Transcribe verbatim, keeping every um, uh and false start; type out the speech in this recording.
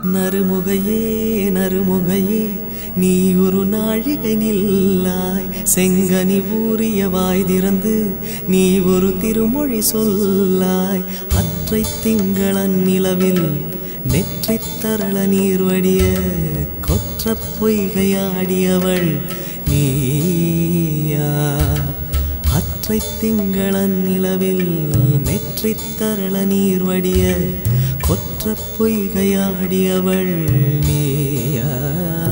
நறுமுகையே நறுமுகையே நீ ஒரு நாழிகை நில்லாய் செங்கனி ஊறிய வாய் திறந்து நீ ஒரு திருமொழி சொல்லாய் அற்றை திங்களன் நிலவில் நெற்றி தரள நீர் வடிய கொற்ற பொய்கையாடியவள் நீயா அற்றை திங்களன் நிலவில் நெற்றி தரள நீர் வடிய கொற்ற பொய்கையாடியவள் நீயா